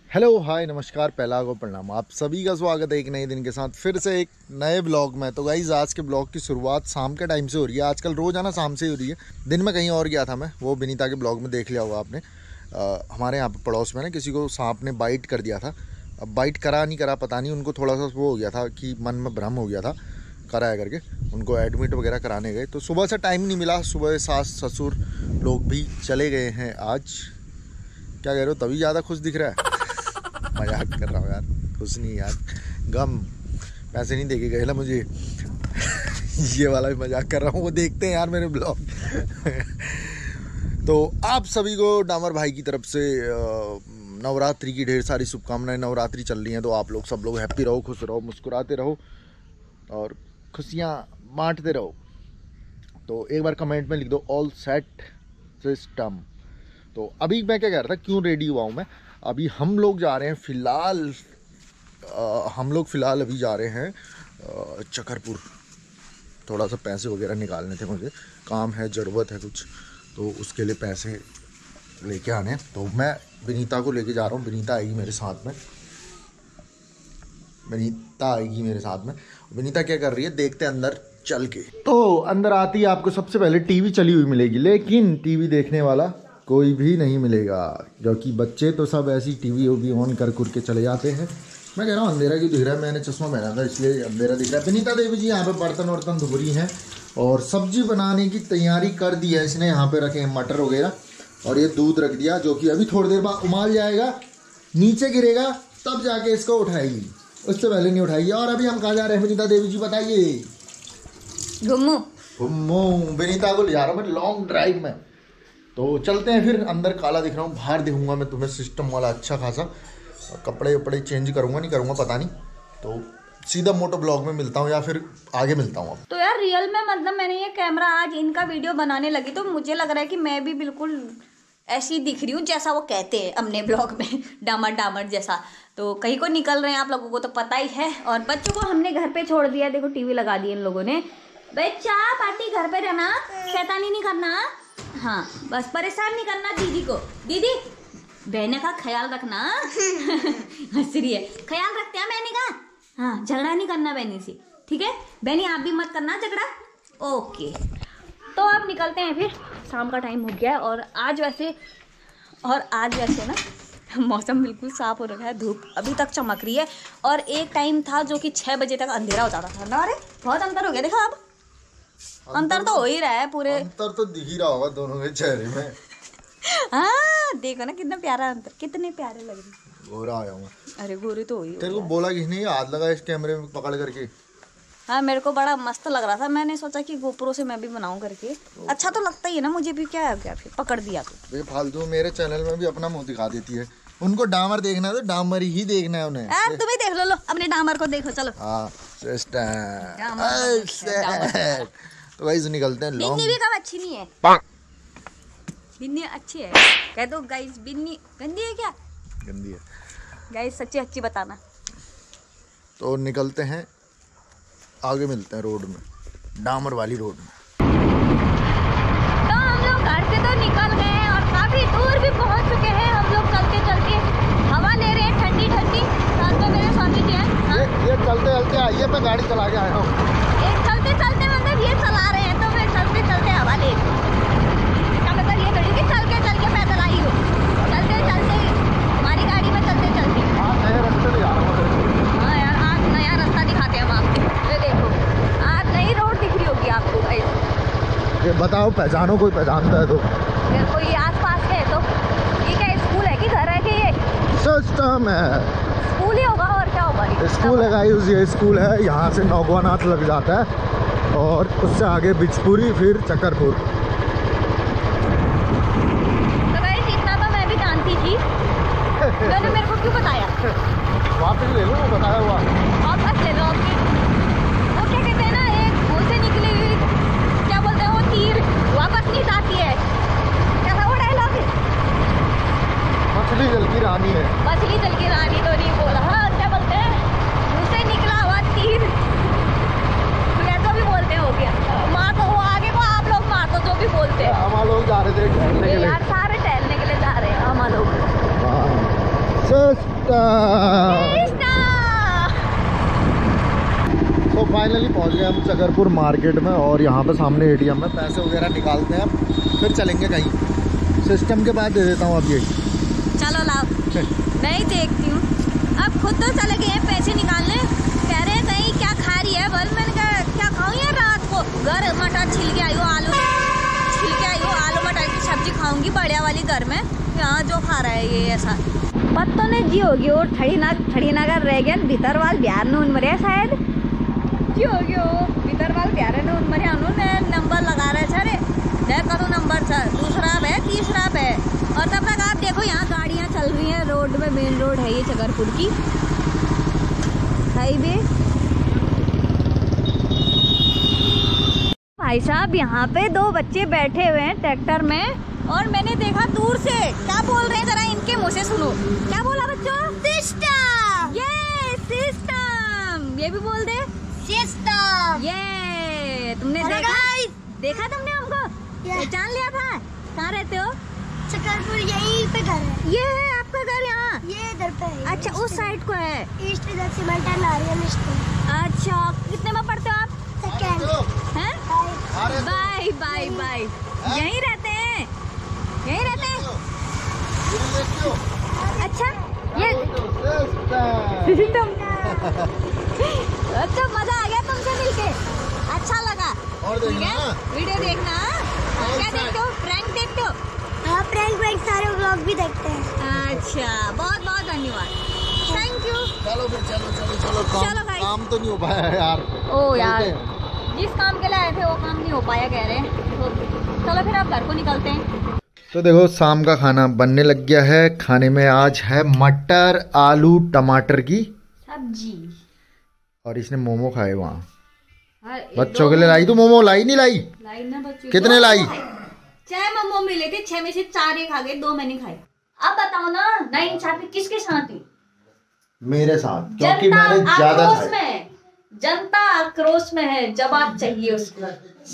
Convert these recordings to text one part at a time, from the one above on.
Hello hi नमस्कार पहला को प्रणाम। आप सभी का स्वागत है एक नए दिन के साथ फिर से एक नए ब्लॉग में। तो गाइज़ आज के ब्लॉग की शुरुआत शाम के टाइम से हो रही है। आजकल रोज़ आना शाम से ही हो रही है। दिन में कहीं और गया था मैं, वो विनीता के ब्लॉग में देख लिया होगा आपने। हमारे यहाँ पे पड़ोस में ना किसी को सांप ने बाइट कर दिया था। अब बाइट करा नहीं करा पता नहीं, उनको थोड़ा सा वो हो गया था कि मन में भ्रम हो गया था, कराया करके उनको एडमिट वगैरह कराने गए। तो सुबह से टाइम नहीं मिला। सुबह सास ससुर लोग भी चले गए हैं आज। क्या कह रहे हो, तभी ज़्यादा खुश दिख रहा है? मजाक कर रहा हूँ यार, खुश नहीं यार, गम। पैसे नहीं देके गए ना मुझे ये वाला भी मजाक कर रहा हूँ, वो देखते हैं यार मेरे ब्लॉग तो आप सभी को डामर भाई की तरफ से नवरात्रि की ढेर सारी शुभकामनाएं। नवरात्रि चल रही हैं तो आप लोग सब लोग हैप्पी रहो, खुश रहो, मुस्कुराते रहो और खुशियाँ बांटते रहो। तो एक बार कमेंट में लिख दो ऑल सेट सिस्टम। तो अभी मैं क्या कह रहा था, क्यों रेडी हुआ हूँ मैं? अभी हम लोग जा रहे हैं फ़िलहाल अभी जा रहे हैं चकरपुर। थोड़ा सा पैसे वगैरह निकालने थे, मुझे काम है, ज़रूरत है कुछ, तो उसके लिए पैसे लेके आने। तो मैं विनीता को लेके जा रहा हूँ। विनीता आएगी मेरे साथ में। विनीता क्या कर रही है देखते हैं अंदर चल के। तो अंदर आती आपको सबसे पहले टीवी चली हुई मिलेगी, लेकिन टीवी देखने वाला कोई भी नहीं मिलेगा, क्योंकि बच्चे तो सब ऐसी टीवी ऑन कर के चले जाते हैं। मैं कह रहा हूँ अंधेरा क्यों दिख रहा है, मैंने चश्मा पहना था इसलिए अंधेरा दिख रहा है। विनीता देवी जी यहाँ पे बर्तन वर्तन धो रही हैं और सब्जी बनाने की तैयारी कर दी है इसने। यहाँ पे रखे हैं मटर वगैरह और ये दूध रख दिया, जो कि अभी थोड़ी देर बाद उबाल जाएगा, नीचे गिरेगा, तब जाके इसको उठाएगी, उससे पहले नहीं उठाएगी। और अभी हम कहाँ जा रहे हैं विनीता देवी जी बताइए? घुम्मू विनीता को ले जा रहा हूँ मैं लॉन्ग ड्राइव में। तो चलते हैं फिर। अंदर काला दिख रहा हूँ, बाहर दिखूंगा मैं तुम्हें सिस्टम वाला अच्छा खासा। कपड़े वपड़े चेंज करूंगा नहीं करूंगा पता नहीं। तो सीधा मोटो ब्लॉग में मिलता हूँ या फिर आगे मिलता हूँ। तो यार रियल में मतलब मैंने ये कैमरा आज इनका वीडियो बनाने लगी तो मुझे लग रहा है कि मैं भी बिल्कुल ऐसी दिख रही हूँ जैसा वो कहते हैं अपने ब्लॉग में, डामर जैसा। तो कहीं को निकल रहे हैं, आप लोगों को तो पता ही है। और बच्चों को हमने घर पे छोड़ दिया, देखो टीवी लगा दी इन लोगों ने। बच्चा पार्टी घर पे रहना, शैतानी नहीं करना, हाँ बस परेशान नहीं करना दीदी को। दीदी बहने का ख्याल रखना हंस रही है, ख्याल रखते हैं मैंने कहा, हाँ झगड़ा नहीं करना बहनी से, ठीक है बहनी आप भी मत करना झगड़ा, ओके। तो अब निकलते हैं फिर, शाम का टाइम हो गया है। और आज वैसे ना मौसम बिल्कुल साफ हो रखा है, धूप अभी तक चमक रही है। और एक टाइम था जो कि 6 बजे तक अंधेरा हो जाता था ना। अरे बहुत अंतर हो गया, देखो अब अंतर तो हो ही रहा है, पूरे अंतर तो दिख ही रहा होगा दोनों के चेहरे में। हाँ देखो ना कितना प्यारा अंतर, कितने प्यारे लग रहे। गोरा आया हूँ। अरे गोरे तो हुई। तेरे को बोला किसने हाथ लगा इस कैमरे में पकड़ करके? हाँ मेरे को बड़ा मस्त लग रहा था, मैंने सोचा कि गोप्रो से मैं भी बनाऊं करके। अच्छा तो लगता ही है ना मुझे भी, क्या है क्या फिर पकड़ दिया तो। बेफालतू मेरे चैनल में भी अपना मुंह दिखा देती है। उनको डामर देखना है तो डामर ही देखना है उन्हें। तुम ही देख लो अपने डामर को देखो, चलो। हाँ तो गाइस निकलते हैं। बिन्नी भी कब अच्छी नहीं है, बिन्नी अच्छी है कह दो गाइस। बिन्नी गंदी है क्या? गंदी है गाइस, सच्ची अच्छी बताना। तो निकलते हैं, आगे मिलते हैं रोड में, डामर वाली रोड में। तो हम लोग घर से तो निकल गए हैं और काफी दूर भी पहुंच चुके हैं। हम लोग चलते चलते हवा ले रहे हैं ठंडी ठंडी, साथ में मेरे स्वामी जी हैं। ये चलते चलते आइए, मैं गाड़ी चला के आया हूँ। चलते चलते मतलब ये चला रहे हैं, तो फिर चलते चलते हवा ले। इसका मतलब ये थोड़ी कि चल के पैदल आई हो, चलते चलते हमारी गाड़ी में चलते चलते। नए रास्ते ले जा रहा हूँ। हाँ यार आज नया रास्ता दिखाते हैं हम आपको। ये देखो आज नई रोड दिख रही होगी आपको गाइस। ये बताओ पहचानो, कोई पहचानता है तो? अगर कोई आस पास है तो ये क्या स्कूल है कि घर है कि ये सिस्टम है? स्कूल ही होगा और क्या होगा। स्कूल है गाइस, ये स्कूल है। यहाँ से नौगवानाथ लग जाता है और उससे आगे बिचपुरी, फिर चकरपुर। तो गाइस इतना तो मैं भी जानती थी, मैंने मेरे को क्यों बताया? वापस ले लो बताया हुआ, वापस ले लो आपकी। वो क्या कहते हैं ना, एक मुँह से निकली हुई क्या बोलते हैं वो तीर वापस नहीं जाती है, कैसा वो डायलॉग है? मछली जल की रानी है। मछली जल की रानी तो नहीं बोला, हाँ क्या बोलते हैं, मुँह से निकला हुआ तीर, तो भी बोलते हो गया। मार तो वो आगे को आप लोग मार तो जो भी बोलते हैं। हम लोग जा रहे थे टहलने के लिए, यार सारे टहलने के लिए जा रहे हैं हम लोग। तो फाइनली पहुंच गए हम चकरपुर मार्केट में और यहाँ पे सामने एटीएम में पैसे वगैरह निकालते हैं, फिर चलेंगे कहीं। सिस्टम के बाद दे देता हूँ अब ये। चलो लाओ, मैं ही देखती हूँ। अब खुद तो चले गए पैसे निकालने, कह रहे हैं कहीं क्या खा रही है। बल मैंने कहा क्या खाऊँ यार, रात को घर मटर छिल के आई हो, आलू छिल के आई हो, आलू मटर की सब्जी खाऊंगी बढ़िया वाली घर में। यहाँ जो खा रहा है ये ऐसा पत्तों ने जी होगी वो ठड़ी ना कर रह गया भीतर वाल बिहार ने उन मरे शायद जी होगी वो भीतर वाल बिहार ने उन मरे उन्होंने नंबर लगा रहे छे करो नंबर दूसरा है तीसरा है। और तब तक आप देखो यहाँ गाड़ियाँ चल रही हैं रोड में, मेन रोड है ये चकरपुर की हाईवे। भाई साहब यहाँ पे दो बच्चे बैठे हुए हैं ट्रैक्टर में और मैंने देखा दूर से क्या बोल रहे हैं, जरा इनके मुंह से सुनो। क्या बोला बच्चों? सिस्टम। ये सिस्टम, ये भी बोल दे सिस्टम। ये तुमने देखा तुमने हमको पहचान लिया था? कहाँ रहते हो? चकरपुर, यहीं पे घर है। ये है आपका घर यहाँ? ये इधर पे है। अच्छा उस साइड को है। ईस्ट इधर सीमेंट एंड नारियल स्टोर। अच्छा कितने में पढ़ते हो आप? सेकंड। हैं? Bye bye bye. यहीं रहते हैं, यहीं रहते हैं। अच्छा ये अच्छा मजा आ गया तुमसे मिलके, अच्छा लगा। और ठीक है वीडियो देखना। क्या देखते हो? प्रैंक देखते हो? हाँ प्रैंक सारे व्लॉग भी देखते हैं। अच्छा बहुत बहुत धन्यवाद, थैंक यू। चलो फिर चलो चलो भाई। काम तो नहीं हो पाया यार। ओ यार जिस काम के लिए आए थे वो काम नहीं हो पाया कह रहे हैं, तो चलो फिर आप घर को निकलते हैं। तो देखो शाम का खाना बनने लग गया है। खाने में आज है मटर आलू टमाटर की सब्जी और इसने मोमो खाए वहाँ। हाँ, बच्चों के लिए लाई तू मोमो? लाई नहीं लाई? लाई ना बच्चों। कितने लाई? 6 मोमो मिले थे, 6 में से 4 ही खा गए, 2 मैंने खाए। अब बताओ ना इंसाफी किसके साथ थी? मेरे साथ, क्योंकि मैंने ज्यादा खाए। जनता आक्रोश में है, जवाब चाहिए उसको।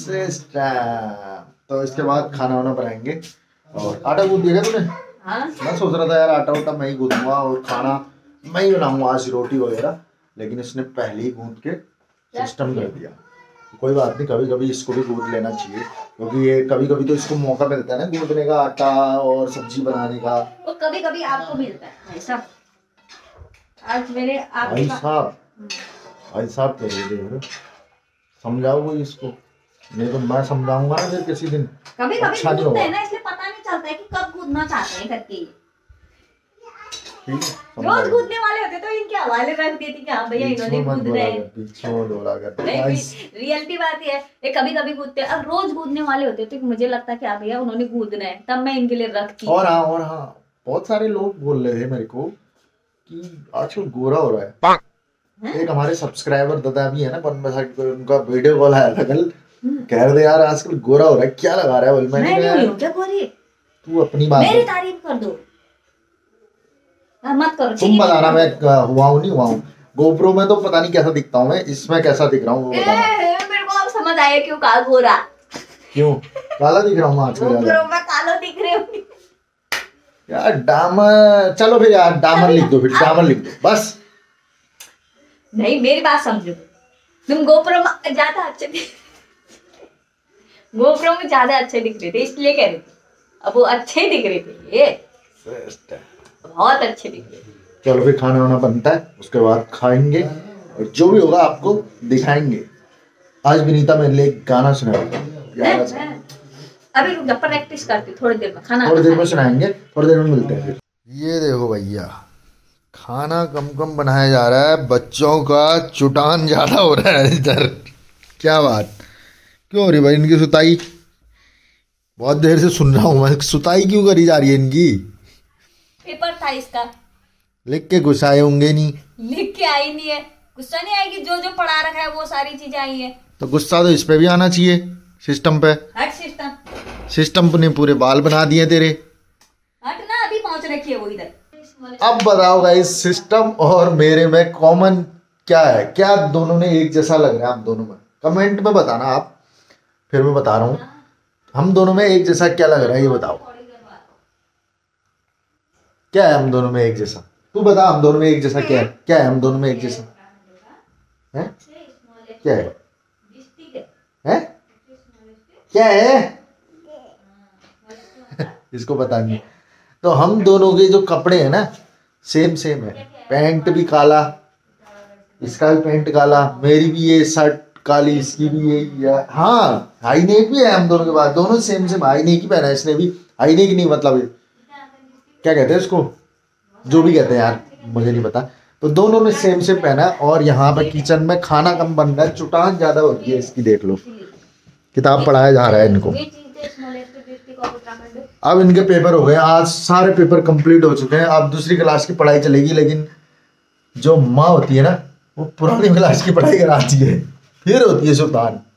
तो इसके बाद खाना वाना बनाएंगे। और आटा गूंद दिया तूने? हाँ? मैं सोच रहा था यार आटा उटा मैं ही गूंदूंगा और खाना मैं ही बनाऊंगा आज, रोटी वगैरह, लेकिन इसने पहले ही गूंद के सिस्टम कर दिया। कोई बात नहीं, कभी कभी इसको भी गूंद लेना चाहिए, क्योंकि ये कभी कभी तो इसको मौका मिलता है ना गूंदने का, आटा और सब्जी बनाने का। वो कभी कभी आपको मिलता है ऐसा। आज मेरे भाई साहब कह समझाओ कोई इसको, नहीं तो मैं समझाऊंगा ना फिर किसी दिन। कभी अच्छा नहीं कूदते होगा हैं ना, इसलिए पता नहीं चलता है कि कब कूदना चाहते हैं करके। ठीक है, रोज कूदने वाले होते तो इनके हवाले रख देती कि हाँ भैया इन्होंने कूद रहे हैं। रियलिटी बात है, ये कभी कभी कूदते हैं। अब रोज कूदने वाले होते तो मुझे लगता है कि हाँ भैया उन्होंने कूदना है, तब मैं इनके लिए रखती। और हाँ बहुत सारे लोग बोल रहे थे मेरे को कि आजकल गोरा हो रहा है। एक हमारे सब्सक्राइबर दादा भी है ना उनका वीडियो कॉल आया था कल, कह रहे थे यार आजकल गोरा हो रहा है, क्या लगा रहा है? बोल मैंने क्या गोरी? तू अपनी बात मेरी तारीफ कर दो, मत करो। तुम बताना मैं हुआ हूँ नहीं हुआ हूँ। गोप्रो में तो पता नहीं कैसा दिखता हूँ मैं, इसमें कैसा दिख रहा हूँ वो बताना। मेरे को अब समझ आया क्यों काला गोरा, क्यों काला दिख रहा हूँ आजकल? गोप्रो में काला दिख रहे हो यार डामर, चलो फिर यार डामर लिख दो, फिर डामर लिख दो बस। नहीं मेरी बात समझो, तुम गोप्रो में ज्यादा अच्छे गोप्रो में ज्यादा अच्छे दिख रहे थे इसलिए कह रही थी। अब वो अच्छे दिख रहे थे, ये बहुत अच्छे दिख रहे थे। चलो फिर खाना वाना बनता है, उसके बाद खाएंगे और जो भी होगा आपको दिखाएंगे। आज विनीता मेरे लिए एक गाना सुनाएगा। अभी रुक जा, प्रैक्टिस करती थोड़ी देर में, खाना थोड़ी देर में सुनाएंगे, थोड़ी देर में मिलते हैं फिर। ये देखो भैया खाना कम बनाया जा रहा है, बच्चों का चुटान ज्यादा हो रहा है इधर। क्या बात क्यों हो रही भाई इनकी सुताई? बहुत देर से सुन रहा हूँ मैं, सुताई क्यों करी जा रही है इनकी? पेपर था इसका, लिख के गुस्साए होंगे नहीं? लिख के आई नहीं है, गुस्सा नहीं आएगी, जो जो पढ़ा रखा है वो सारी चीजें आई है। तो गुस्सा तो इस पे भी आना चाहिए, सिस्टम पे। हट सिस्टम ने पूरे बाल बना दिए तेरे। हट ना, अभी पहुंच रखी है वो इधर। अब बताओ गाइस सिस्टम और मेरे में कॉमन क्या है? क्या दोनों ने एक जैसा लग रहा है? आप दोनों में कमेंट में बताना आप, फिर मैं बता रहा हूँ हम दोनों में एक जैसा क्या लग रहा है, ये बताओ क्या है हम दोनों में एक जैसा? तू बता हम दोनों में एक जैसा क्या है? क्या है हम दोनों में एक जैसा है? क्या है? हैं? क्या है? इसको पता नहीं। तो हम दोनों के जो कपड़े हैं ना सेम सेम है। पैंट भी काला, इसका भी पैंट काला, मेरी भी ये शर्ट काली, इसकी भी यही है। हाँ हाई नेक भी है हम दोनों के पास, दोनों सेम सेम। हाई नेक ही पहना है इसने भी। हाई नेक नहीं मतलब क्या कहते हैं इसको, जो भी कहते हैं यार मुझे नहीं पता। तो दोनों ने सेम सेम पहना। और यहाँ पे किचन में खाना कम बन रहा है, चुटान ज्यादा होती है इसकी। देख लो किताब पढ़ाया जा रहा है इनको। अब इनके पेपर हो गए, आज सारे पेपर कंप्लीट हो चुके हैं। अब दूसरी क्लास की पढ़ाई चलेगी, लेकिन जो माँ होती है ना वो पुरानी क्लास की पढ़ाई कराती है, फिर होती है सुल्तान।